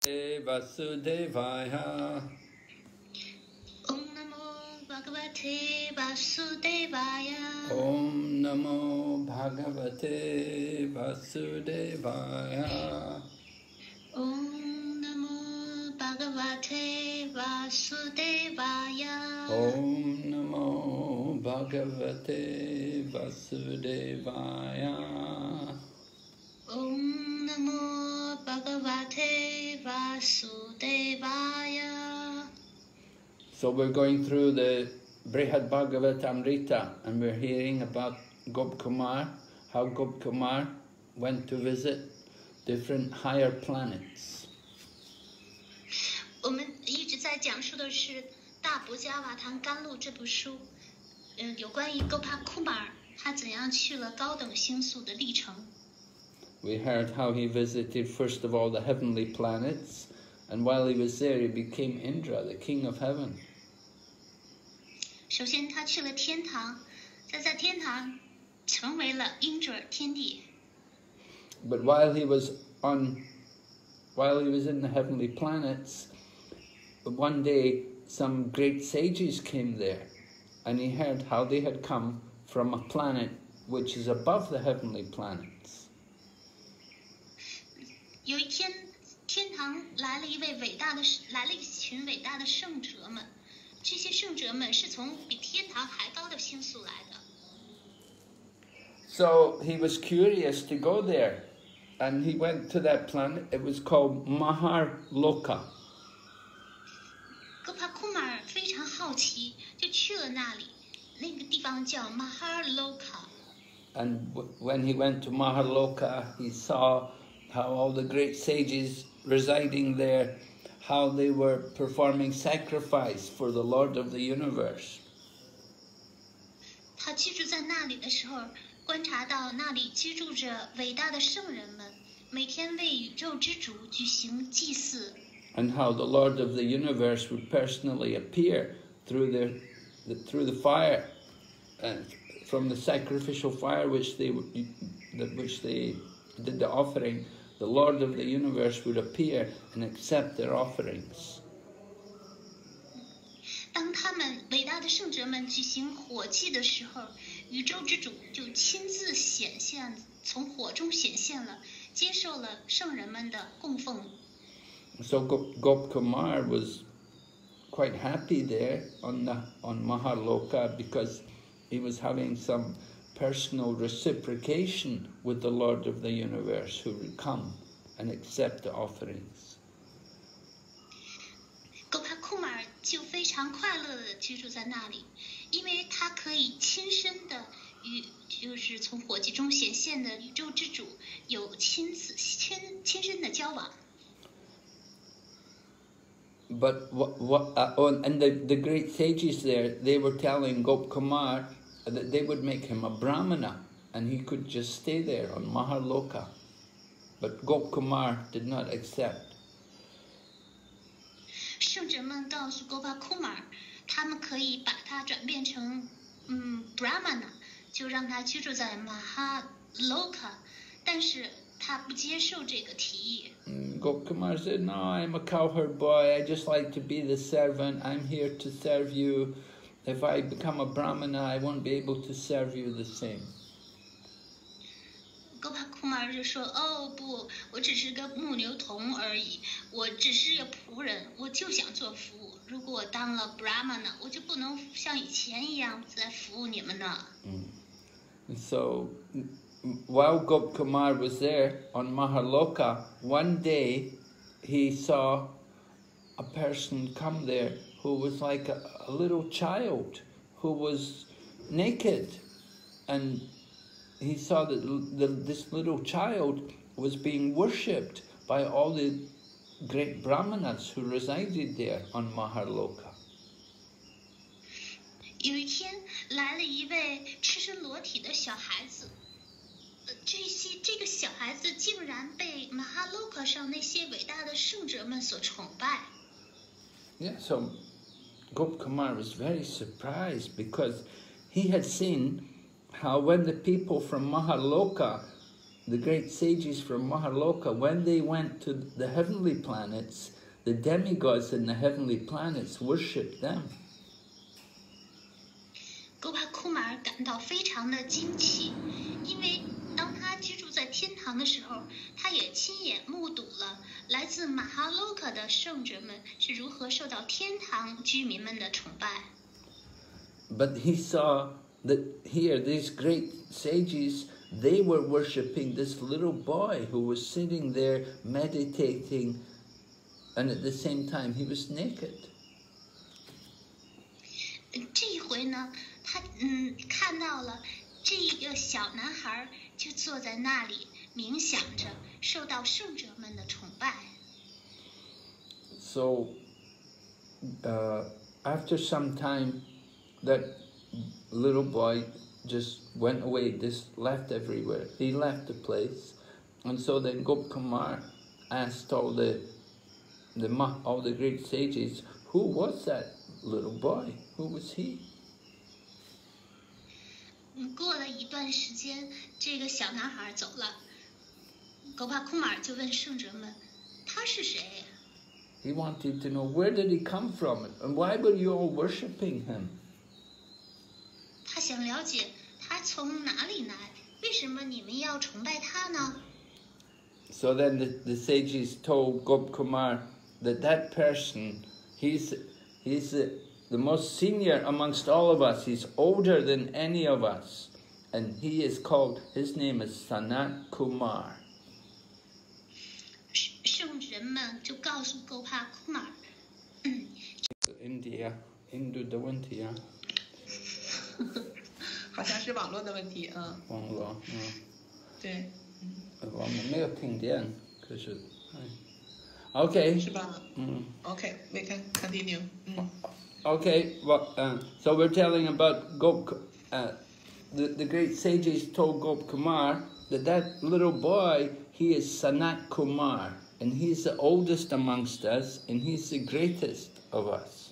Vasudevaya. Om Namo Bhagavate Vasudevaya. Om Namo Bhagavate Vasudevaya. Om Namo Bhagavate Vasudevaya. Om Namo Bhagavate Vasudevaya. Om Namo Bhagavate Vasudevaya. So we're going through the Brihad Bhagavatamrita and we're hearing about Gopkumar, how Gopkumar went to visit different higher planets. 我们一直在讲述的是《大伯加瓦唐甘露》这部书，有关于 Gopa Kumar 他怎样去了高等星宿的历程。 We heard how he visited first of all the heavenly planets, and while he was there he became Indra, the king of heaven. 首先他去了天堂，在天堂成为了英者天帝。 But while he was in the heavenly planets, one day some great sages came there, and he heard how they had come from a planet which is above the heavenly planets. 有一天，天堂来了一群伟大的圣者们，这些圣者们是从比天堂还高的星宿来的。 So he was curious to go there, and he went to that planet. It was called Maharloka. Gopa Kumar 非常好奇，就去了那里，那个地方叫 Maharloka。 And when he went to Maharloka, he saw how all the great sages residing there, how they were performing sacrifice for the Lord of the universe. 他居住在那里的时候，观察到那里居住着伟大的圣人们，每天为宇宙之主举行祭祀。 And how the Lord of the universe would personally appear through the fire, from the sacrificial fire which they did the offering. The Lord of the universe would appear and accept their offerings. 当他们伟大的圣者们举行火祭的时候，宇宙之主就亲自显现，从火中显现了，接受了圣人们的供奉。 So Gopkumar was quite happy there on Maharloka because he was having some personal reciprocation with the Lord of the universe who would come and accept the offerings. Gopa Kumar 就非常快乐地居住在那里，因为他可以亲身的与就是从火祭中显现的宇宙之主有亲身的交往。 But and the great sages there, they were telling Gopkumar that they would make him a brahmana and he could just stay there on Maharloka. But Gopkumar did not accept. 圣者们告诉 Gopa Kumar， 他们可以把他转变成brahmana， 就让他居住在 Maharloka， 但是他不接受这个提议。 Gopkumar said, "No, I'm a cowherd boy. I just like to be the servant. I'm here to serve you. If I become a brahmana, I won't be able to serve you the same." Gopa Kumar 就说：“哦不，我只是个牧牛童而已，我只是个仆人，我就想做服务。如果我当了 brahmana， 我就不能像以前一样在服务你们呢。” So, while Gopkumar was there on Maharloka, one day he saw a person come there who was like a little child who was naked, and he saw that this little child was being worshipped by all the great brahmanas who resided there on Maharloka. 有一天来了一位赤身裸体的小孩子，这个小孩子竟然被 Maharloka 上那些伟大的圣者们所崇拜。 Yeah, so Gopkumar was very surprised because he had seen how when the people from Maharloka the great sages from Mahaloka, when they went to the heavenly planets, the demigods in the heavenly planets worshipped them. 戈巴库马尔感到非常的惊奇，因为当他居住在天堂的时候，他也亲眼目睹了来自马哈洛克的圣者们是如何受到天堂居民们的崇拜。 But he saw that here, these great sages, they were worshipping this little boy who was sitting there meditating, and at the same time he was naked. 这一回呢，他看到了这个小男孩就坐在那里冥想着，受到圣者们的崇拜。 So, after some time, that little boy just went away, just left everywhere. He left the place, and so then Gopkumar asked all the great sages, who was that little boy? Who was he? 过了一段时间，这个小男孩走了，戈巴库马尔就问圣者们，他是谁？ He wanted to know, where did he come from, and why were you all worshipping him? 他想了解他从哪里来，为什么你们要崇拜他呢？ So then the sages told Gopkumar that that person, he's the most senior amongst all of us. He's older than any of us, and he is called. His name is Sanat Kumar. 圣人们就告诉戈巴库马尔， India, Hindu的问题啊， 好像是网络的问题， 网络， 对， 我们没有听见，可是，OK， 是吧？OK, we can continue. Okay, well, so we're telling about the great sages told Gopkumar that little boy, he is Sanat Kumar, and he's the oldest amongst us, and he's the greatest of us.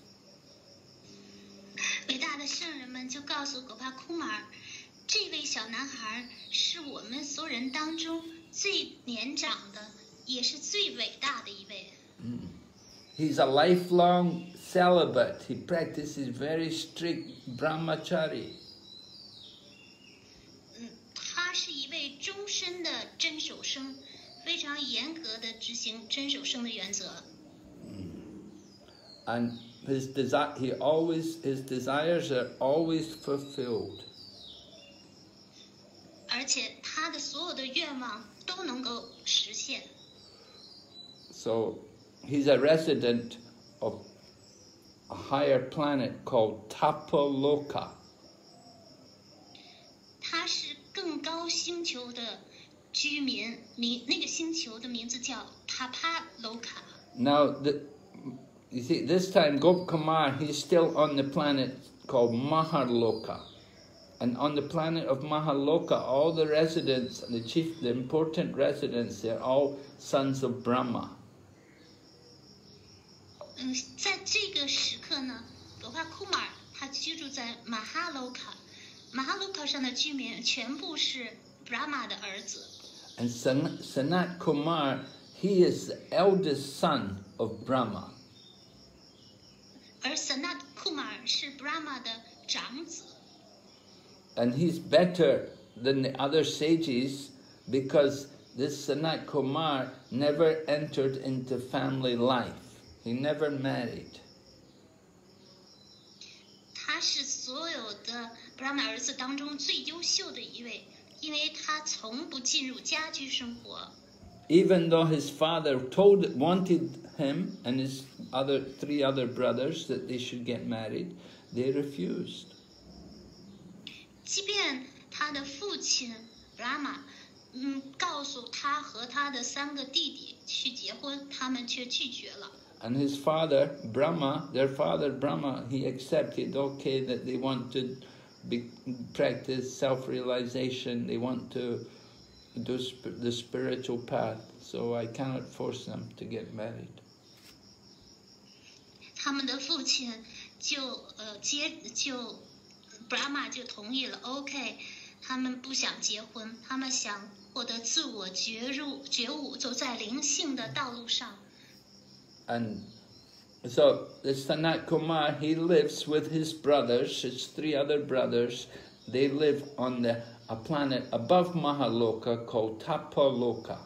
伟大的圣人们就告诉戈巴库马尔，这位小男孩是我们所有人当中最年长的，也是最伟大的一位。 He's a lifelong celibate. He practices very strict brahmachari. 他是一位终身的真守生，非常严格的执行真守生的原则。 And his desires are always fulfilled. 而且他的所有的愿望都能够实现。 So he's a resident of a higher planet called Tapaloka. 他是更高星球的居民，那个星球的名字叫塔帕楼卡。 Now, you see, this time Gopkumar, he's still on the planet called Mahaloka. And on the planet of Mahaloka, all the residents, the important residents, they're all sons of Brahma. 在这个时刻呢，戈巴库马尔他居住在马哈罗卡，马哈罗卡上的居民全部是 Brahma 的儿子。 And Sanat Kumar, he is the eldest son of Brahma. 而 Sanat Kumar 是 Brahma 的长子。 And he's better than the other sages because this Sanat Kumar never entered into family life. He never married. 他是所有的 Brahma 儿子当中最优秀的一位，因为他从不进入家居生活。 Even though his father wanted him and his three other brothers that they should get married, they refused. 即便他的父亲 Brahma 告诉他和他的3个弟弟去结婚，他们却拒绝了。 And his father, Brahma, their father Brahma, he accepted, okay, that they want to practice self-realization, they want to do the spiritual path, so I cannot force them to get married. 他们的父亲就Brahma 就同意了 ，OK， 他们不想结婚，他们想获得自我觉悟，走在灵性的道路上。 And so this Sanat Kumar, he lives with his brothers, his 3 other brothers. They live on a planet above Mahaloka called Tapaloka.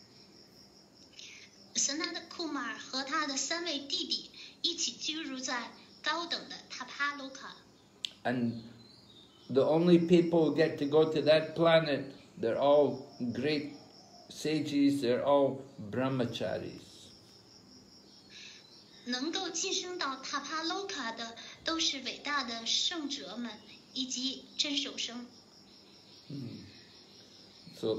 神那的库马尔和他的3位弟弟一起居住在高等的塔帕罗卡。 And the only people who get to go to that planet, they're all great sages, they're all brahmacharis. 能够晋升到塔帕罗卡的都是伟大的圣者们以及真守生。 So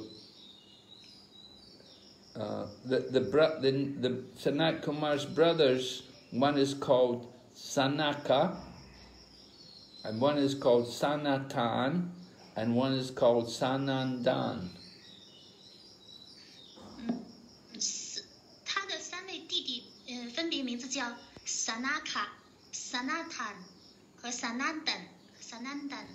the Sanat Kumar's brothers, one is called Sanaka, and one is called Sanatan, and one is called Sanandan. 他的3位弟弟，分别名字叫 Sanaka、Sanatan 和 Sanandan。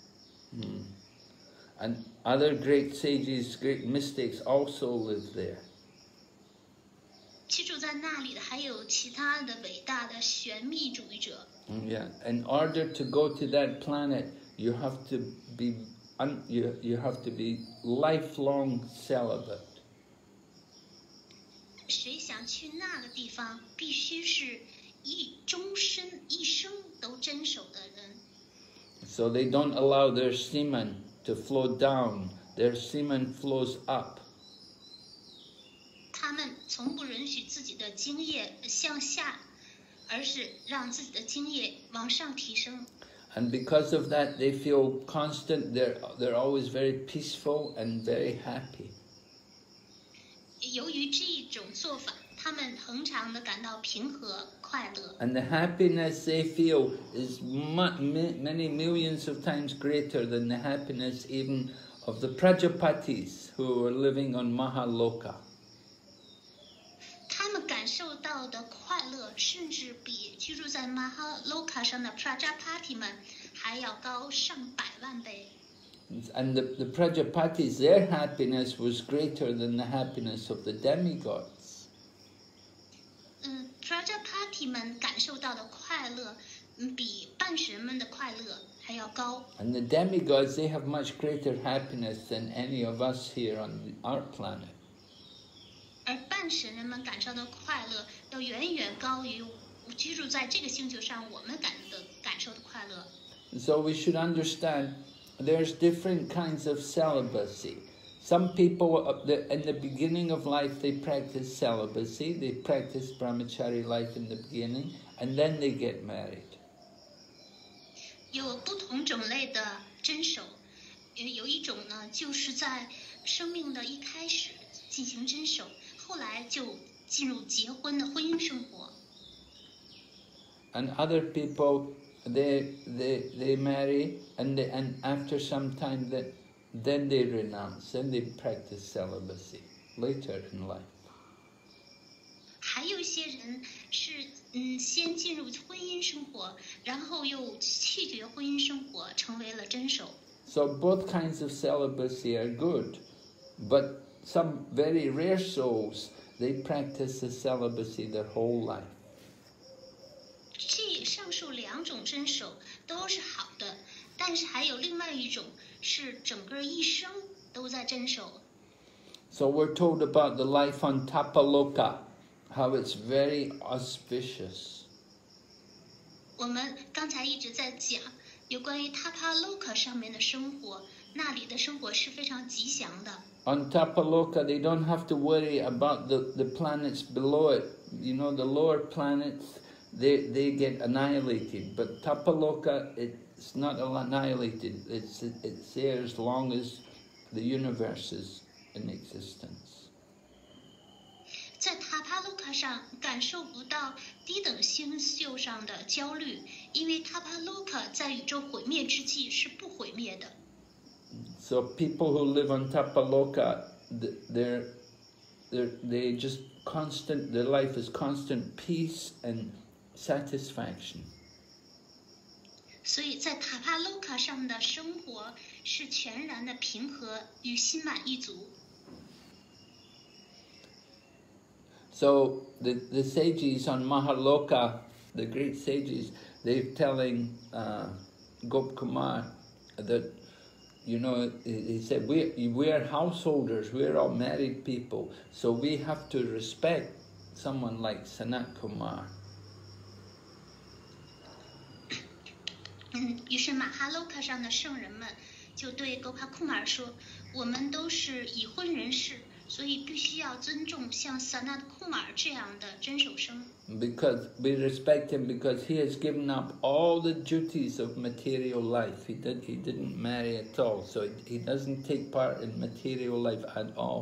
And other great sages, great mystics also live there. 居住在那里的还有其他的伟大的玄秘主义者。 Yeah, in order to go to that planet, you have to be lifelong celibate. 谁想去那个地方，必须是终身一生都坚守的人。 So they don't allow their semen to flow down. Their semen flows up. 他们从不允许自己的精液向下，而是让自己的精液往上提升。 And because of that, they feel constant. They're always very peaceful and very happy. 由于这一种做法，他们恒常的感到平和快乐。 And the happiness they feel is many millions of times greater than the happiness even of the Prajapatis who are living on Mahaloka. 他们感受到的快乐，甚至比居住在马哈洛卡上的 Prajapati 们还要高上百万倍。 And the Prajapatis, their happiness was greater than the happiness of the demigods. Prajapati 们感受到的快乐，比半神们的快乐还要高。 And the demigods, they have much greater happiness than any of us here on our planet. 而半神人们感受到快乐，要远远高于居住在这个星球上我们感受的快乐。 So we should understand there's different kinds of celibacy. Some people in the beginning of life, they practice celibacy, they practice brahmachari life in the beginning, and then they get married. 有不同种类的真守，有一种呢，就是在生命的一开始进行真守，后来就进入结婚的婚姻生活。 And other people, they marry, and after some time then they renounce, then they practice celibacy later in life. 还有一些人是先进入婚姻生活，然后又弃绝婚姻生活，成为了真守。 So both kinds of celibacy are good, but some very rare souls, they practice the celibacy their whole life. 这上述2种真守都是好的，但是还有另外一种是整个一生都在真守。 So we're told about the life on Tapaloka, how it's very auspicious. 我们刚才一直在讲有关于塔帕洛克上面的生活，那里的生活是非常吉祥的。 On Tapaloka, they don't have to worry about the planets below it. You know, the lower planets, they get annihilated. But Tapaloka, it's not annihilated. It's there as long as the universe is in existence. 在塔帕洛克上感受不到低等星宿上的焦虑，因为塔帕洛克在宇宙毁灭之际是不毁灭的。 So people who live on Tapaloka, they just constant. Their life is constant peace and satisfaction. 所以在塔帕洛克上的生活是全然的平和与心满意足。 So the sages on Mahaloka, the great sages, they're telling Gopkumar that, you know, he said, we're householders, we're all married people, so we have to respect someone like Sanat Kumar. 于是马哈洛卡上的圣人们就对狗帕库马尔说：“我们都是已婚人士，所以必须要尊重像萨纳库马尔这样的真守生。” Because we respect him because he has given up all the duties of material life. He didn't marry at all, so he doesn't take part in material life at all.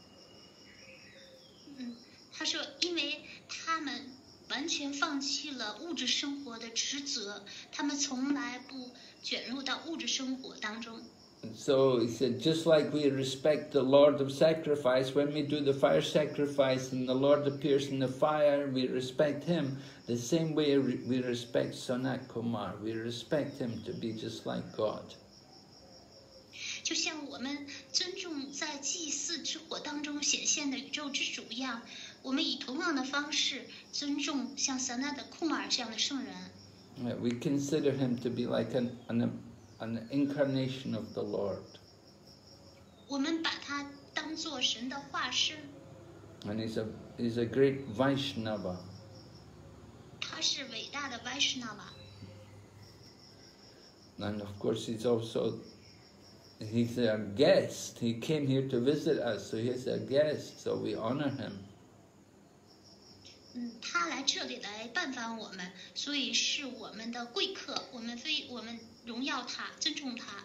他说，因为他们完全放弃了物质生活的职责，他们从来不卷入到物质生活当中。 So he said, just like we respect the Lord of Sacrifice, when we do the fire sacrifice and the Lord appears in the fire, we respect him. The same way we respect Sanat Kumar. We respect him to be just like God. 就像我们尊重在祭祀之火当中显现的宇宙之主一样，我们以同样的方式尊重像萨纳的库马尔这样的圣人。 We consider him to be like an incarnation of the Lord. 我们把他当作神的化身。 And he's a great Vaishnava. 他是伟大的 Vaishnava。 And of course he's a guest. He came here to visit us, so he's a guest, so we honor him. 他来这里来拜访我们，所以是我们的贵客，我们荣耀他，尊重他。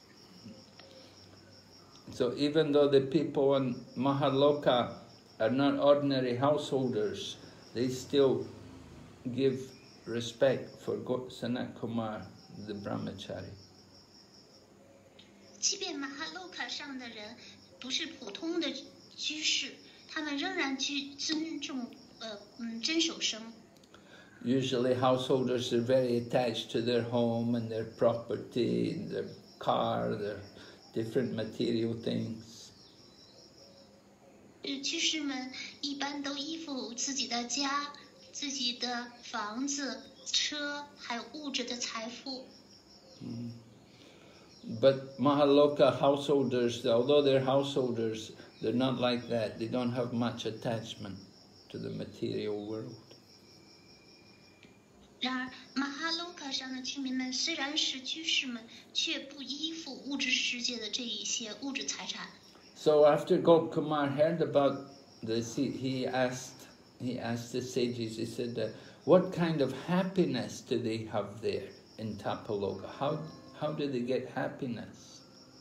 So even though the people in Mahaloka are not ordinary householders, they still give respect for Sanat Kumar, the brahmachari. 即便马哈洛卡上的人不是普通的居士，他们仍然去尊重真守生。 Usually householders are very attached to their home and their property, and their car, their different material things. 居士们一般都依附自己的家、自己的房子、车，还有物质的财富。 But Mahaloka householders, although they're householders, they're not like that. They don't have much attachment to the material world. 然而，马哈洛卡上的居民们虽然是居士们，却不依附物质世界的这一些物质财产。 So after Gopkumar heard about this, he asked the sages. He said, "What kind of happiness do they have there in Tapaloka? How do they get happiness?"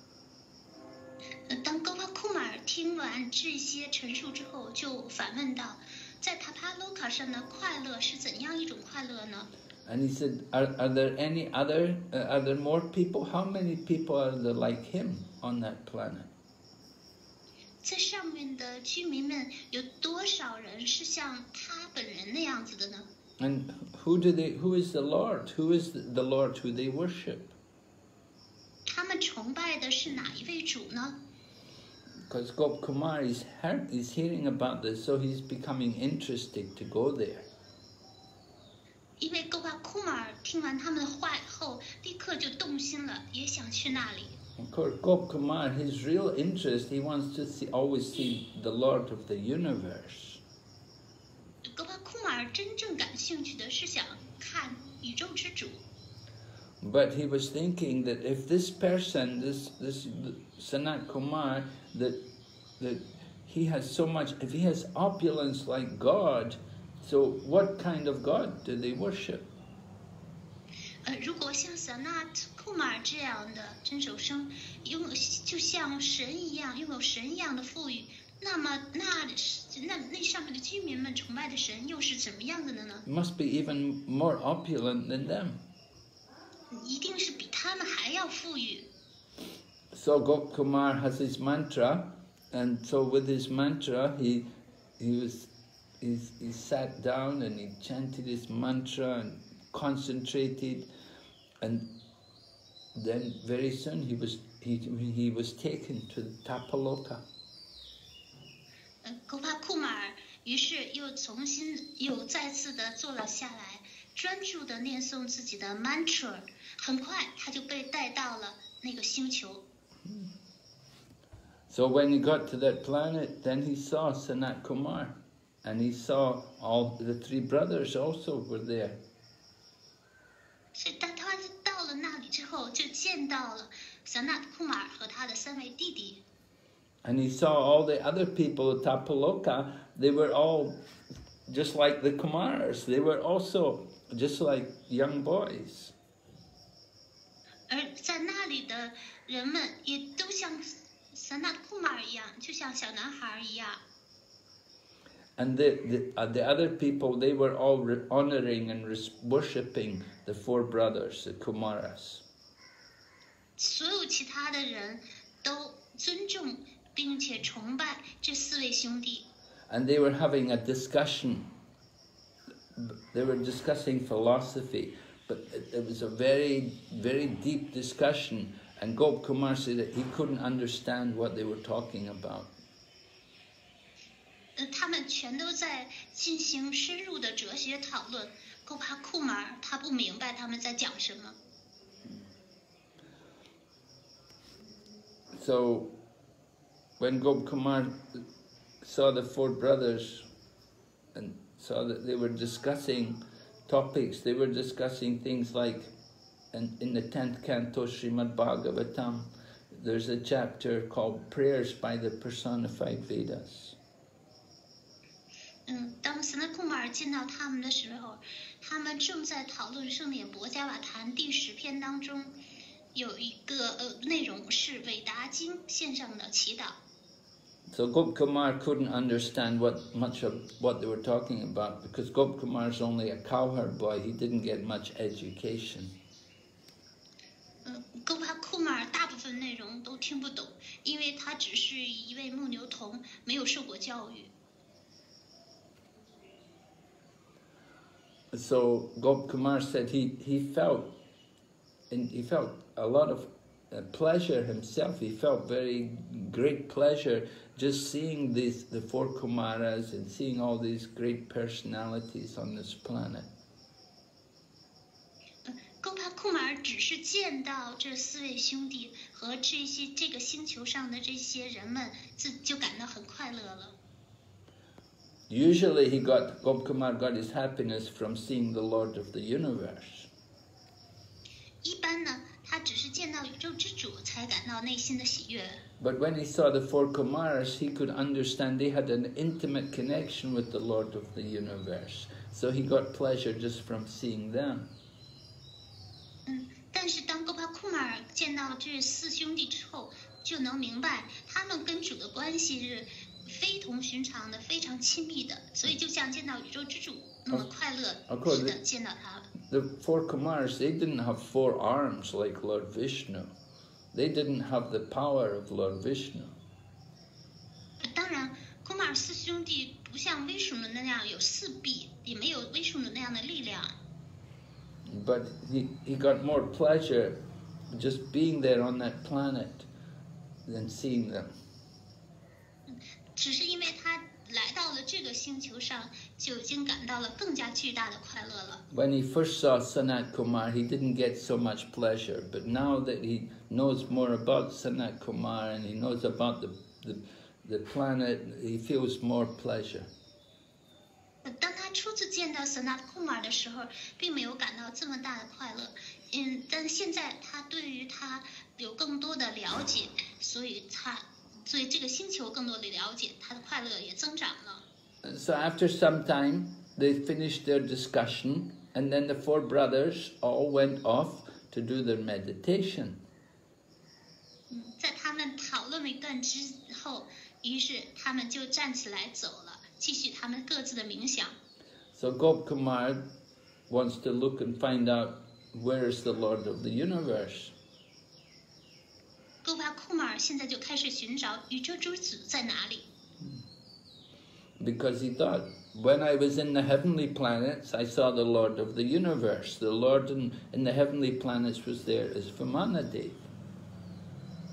当戈帕库马尔听完这些陈述之后，就反问道：“在塔帕洛卡上的快乐是怎样一种快乐呢？” And he said, "Are there any other? Are there more people? How many people are there like him on that planet?" 在上面的居民们有多少人是像他本人那样子的呢？ And who is the Lord? Who is the Lord who they worship? 他们崇拜的是哪一位主呢？ Because Gopkumar is hearing about this, so he's becoming interested to go there. 因为戈帕库马尔听完他们的话以后，立刻就动心了，也想去那里。 Of course, Gopkumar, his real interest, he wants to always see the Lord of the universe. 戈帕库马尔真正感兴趣的是想看宇宙之主。 But he was thinking that if this person, this Sanat Kumar, that he has so much, if he has opulence like God, so what kind of God do they worship? 如果像萨纳库马尔这样的真守生，就像神一样，拥有神一样的富裕，那么那上面的居民们崇拜的神又是怎么样的呢？ Must be even more opulent than them. 一定是比他们还要富裕。 So Gopkumar has his mantra, and so with his mantra, he sat down and he chanted his mantra and concentrated, and then very soon he was taken to Tapaloka. 戈帕库马尔于是又再次的坐了下来，专注的念诵自己的 mantra。很快他就被带到了那个星球。 So when he got to that planet, then he saw Sanat Kumar, and he saw all the 3 brothers also were there. 是当他到了那里之后，就见到了萨纳库马尔和他的3位弟弟。 And he saw all the other people at Tapaloka. They were all just like the Kumars. They were also just like young boys. 而在那里的人们也都像萨纳库马尔一样，就像小男孩一样。 And the other people, they were all honoring and worshipping the 4 brothers, the Kumaras. 所有其他的人都尊重并且崇拜这4位兄弟。 And they were having a discussion. They were discussing philosophy, but it was a very, very deep discussion. And Gop Kumar said that he couldn't understand what they were talking about. 他们全都在进行深入的哲学讨论。够帕库马尔他不明白他们在讲什么。 So, when Gop Kumar saw the 4 brothers and saw that they were discussing topics, they were discussing things like, in the 10th canto Srimad Bhagavatam, there's a chapter called Prayers by the Personified Vedas. 当萨那库马尔见到他们的时候，他们正在讨论圣典博迦瓦坛第10篇当中有一个内容是韦达经献上的祈祷。 So Gop Kumar couldn't understand much of what they were talking about because Gop Kumar is only a cowherd boy. He didn't get much education. 够帕库马尔大部分内容都听不懂，因为他只是一位牧牛童，没有受过教育。 So Gop Kumar said he felt a lot of pleasure himself. He felt very great pleasure just seeing the 4 Kumaras and seeing all these great personalities on this planet. 够帕库马尔只是见到这4位兄弟和这个星球上的这些人们，就感到很快乐了。 Usually Gop Kumar got his happiness from seeing the Lord of the Universe. 一般呢，他只是见到宇宙之主才感到内心的喜悦。 But when he saw the 4 Kumaras, he could understand they had an intimate connection with the Lord of the Universe. So he got pleasure just from seeing them. 但是当够帕库马尔见到这4兄弟之后，就能明白他们跟主的关系是非同寻常的，非常亲密的，所以就像见到宇宙之主那么快乐似的见到他。 The 4 Kumars, they didn't have 4 arms like Lord Vishnu. They didn't have the power of Lord Vishnu. 当然，库马尔4兄弟不像威属奴那样有4臂，也没有威属奴那样的力量。 But he got more pleasure just being there on that planet than seeing them. 只是因为他来到了这个星球上，就已经感到了更加巨大的快乐了。 When he first saw Sanat Kumar, he didn't get so much pleasure. But now that he knows more about Sanat Kumar and he knows about the planet, he feels more pleasure. 当他初次见到萨那库马尔的时候，并没有感到这么大的快乐。但现在他对于他有更多的了解，所以这个星球更多的了解，他的快乐也增长了。 So after some time, they finished their discussion, and then the 4 brothers all went off to do their meditation. 在他们讨论了一段之后，于是他们就站起来走了，继续他们各自的冥想。 So Gop Kumar wants to look and find out where is the Lord of the Universe. 够帕库马尔现在就开始寻找宇宙之主在哪里。 Because he thought, when I was in the heavenly planets, I saw the Lord of the Universe. The Lord in the heavenly planets was there as Vamanadev.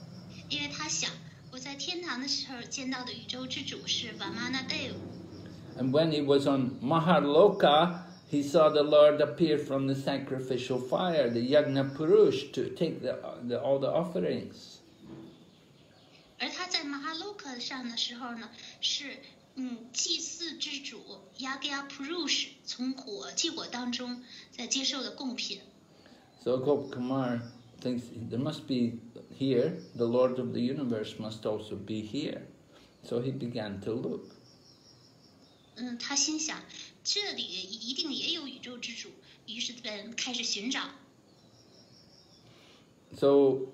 因为他想，我在天堂的时候见到的宇宙之主是瓦玛纳德。 And when he was on Maharloka, he saw the Lord appear from the sacrificial fire, the Yagna Purush, to take all the offerings. 而他在马哈洛克上的时候呢，是祭祀之主 Yagya Purush 从祭火当中在接受的贡品。 So Gopkumar thinks there must be here, the Lord of the universe must also be here. So he began to look. 他心想这里一定也有宇宙之主，于是便开始寻找。 So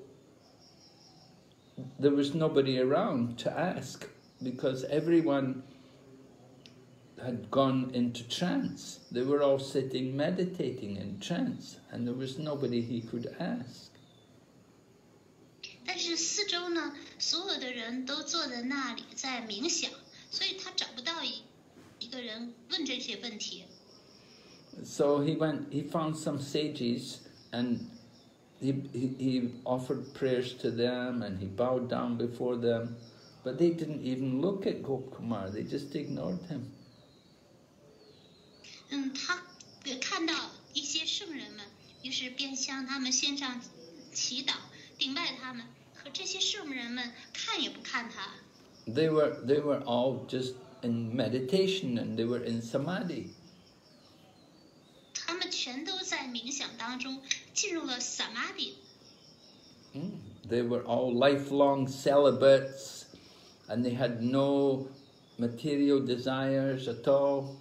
there was nobody around to ask because everyone had gone into trance. They were all sitting meditating in trance and there was nobody he could ask. 但是四周呢，所有的人都坐在那里在冥想，所以他找不到一个人问这些问题。 So he found some sages and he offered prayers to them and he bowed down before them, but they didn't even look at Gopkumar, they just ignored him. 他看到一些圣人们，于是便向他们献上祈祷，敬拜他们。可这些圣人们看也不看他。 They were all just in meditation and they were in samadhi. 他们全都在冥想当中进入了 samadhi。 They were all lifelong celibates and they had no material desires at all.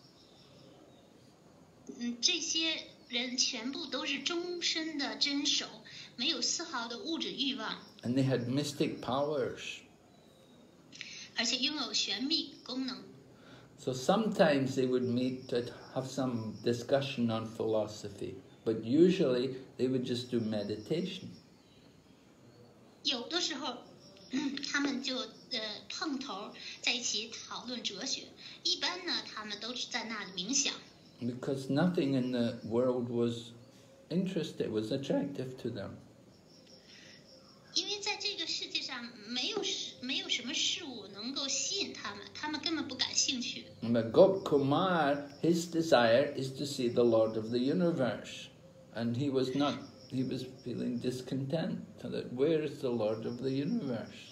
这些人全部都是终身的真守，没有丝毫的物质欲望。 And they had mystic powers. 而且拥有玄秘功能。 So sometimes they would meet to have some discussion on philosophy, but usually they would just do meditation. 有的时候，他们就碰头在一起讨论哲学。一般呢，他们都是在那里冥想。 Because nothing in the world was interested, was attractive to them. 因为在这个世界上没有什么事物能够吸引他们，他们根本不感兴趣。 But Gopkumar, his desire is to see the Lord of the universe, and he was feeling discontent that where is the Lord of the universe?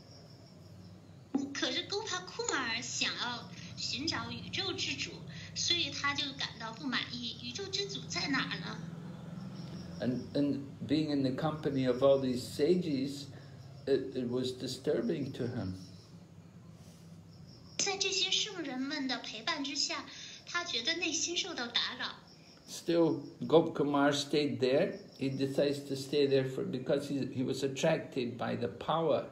可是Gopa Kumar想要寻找宇宙之主，所以他就感到不满意。宇宙之主在哪儿呢？ And being in the company of all these sages, it was disturbing to him. 在这些圣人们的陪伴之下，他觉得内心受到打扰。 Still, Gopkumar stayed there. He decides to stay there because he was attracted by the power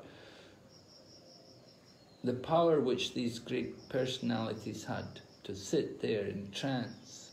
which these great personalities had to sit there in trance.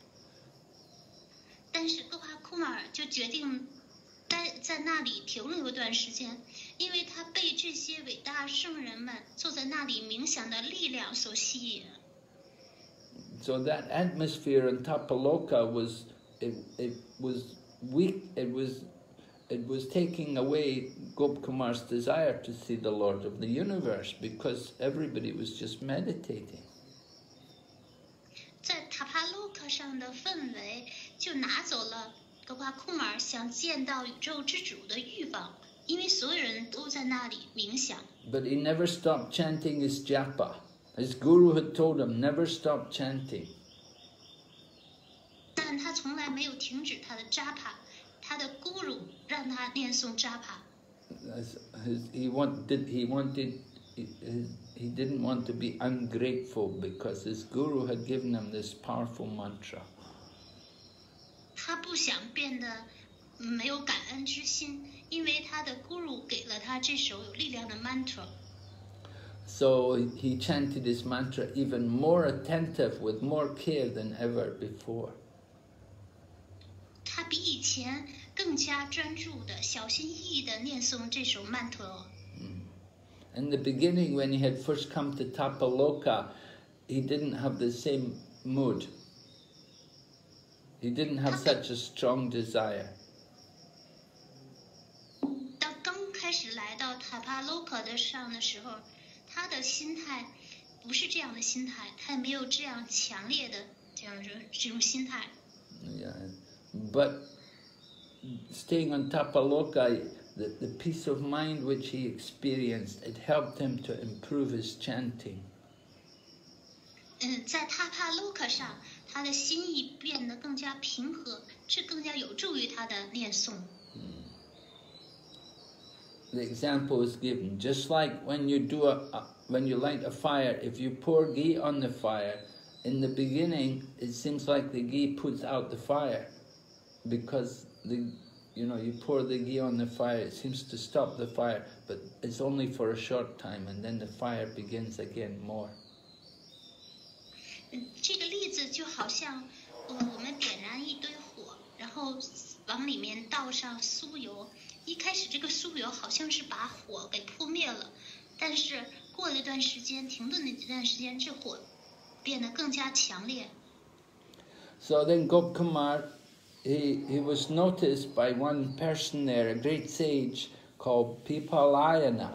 但是戈帕库马尔就决定待在那里停留一段时间，因为他被这些伟大圣人们坐在那里冥想的力量所吸引。 So that atmosphere in Tapaloka was weak. It was taking away Gopkumar's desire to see the Lord of the universe because everybody was just meditating. 在塔帕洛克上的氛围就拿走了戈帕库马尔想见到宇宙之主的欲望，因为所有人都在那里冥想。 But he never stopped chanting his japa. His guru had told him, never stop chanting. 但他从来没有停止他的扎帕，他的 guru 让他念诵扎帕。 He didn't want to be ungrateful because his guru had given him this powerful mantra. 他不想变得没有感恩之心，因为他的 guru 给了他这首有力量的 mantra。 So he chanted his mantra even more attentive, with more care than ever before. 他比以前更加专注的、小心翼翼的念诵这首曼陀。 In the beginning, when he had first come to Tapaloka, he didn't have the same mood. He didn't have such a strong desire. 当刚开始来到塔帕洛克的上的时候，他的心态不是这样的心态，他也没有这样强烈的这种心态。 Yeah, but staying on Tapaloka, the peace of mind which he experienced, it helped him to improve his chanting. 在塔帕洛克上，他的心意变得更加平和，这更加有助于他的念诵。 The example is given, just like when you when you light a fire, if you pour ghee on the fire, in the beginning it seems like the ghee puts out the fire, because you pour the ghee on the fire, it seems to stop the fire, but it's only for a short time, and then the fire begins again more. 这个例子就好像，我们点燃一堆火，然后往里面倒上酥油。一开始这个酥油好像是把火给扑灭了，但是过了一段时间，停顿的一段时间，这火变得更加强烈。 So then Gopkumar, he was noticed by one person there, a great sage called Pipalayana.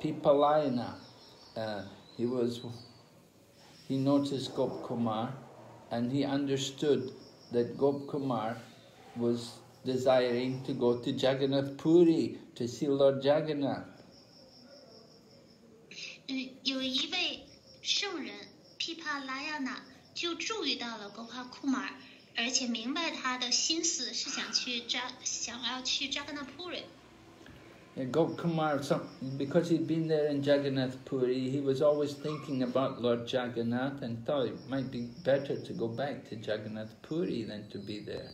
He noticed Gopkumar, and he understood that Gopkumar was desiring to go to Jagannath Puri to see Lord Jagannath. 有一位圣人毗帕拉亚那就注意到了Gopa Kumar，而且明白他的心思是想要去Jagannath Puri。 Gopkumar, because he'd been there in Jagannath Puri, he was always thinking about Lord Jagannath and thought it might be better to go back to Jagannath Puri than to be there.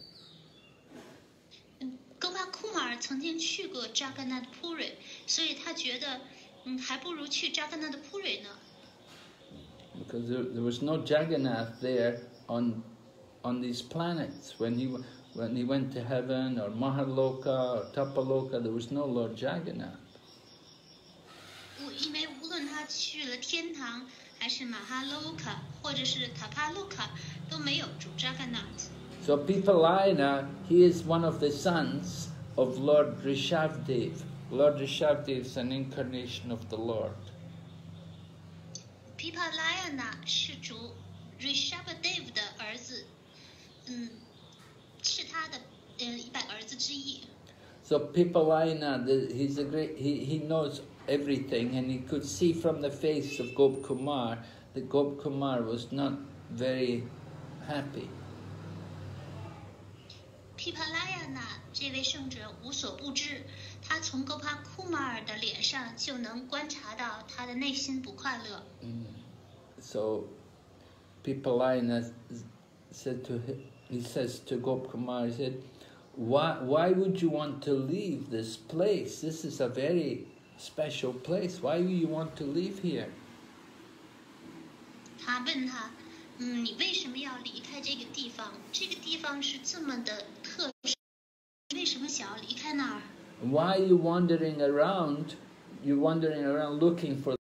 Gopa Kumar 曾经去过 Jagannath Puri， 所以他觉得，还不如去 Jagannath Puri 呢。 Because there was no Jagannath there on these planets when he went to heaven or Mahaloka or Tapaloka, there was no Lord Jagannath. 因为无论他去了天堂，还是马哈洛卡，或者是塔帕洛卡，都没有主 Jagannath。 So Pipalayana, he is one of the sons of Lord Rishabdev. Lord Rishabdev is an incarnation of the Lord. Pipalayana 是主 Rishabdev 的儿子，是他的100儿子之一。 So Pipalayana, he's a great. He knows everything, and he could see from the face of Gopkumar that Gopkumar was not very happy. 毗帕拉亚那这位圣者无所不知，他从Gopa Kumar的脸上就能观察到他的内心不快乐。 So Pipalayana says to Gopkumar, he said, why would you want to leave this place? This is a very special place. Why do you want to leave here? 他问他，你为什么要离开这个地方？这个地方是这么的特殊，为什么想要离开那儿？ Why are you wandering around? You're wandering around looking for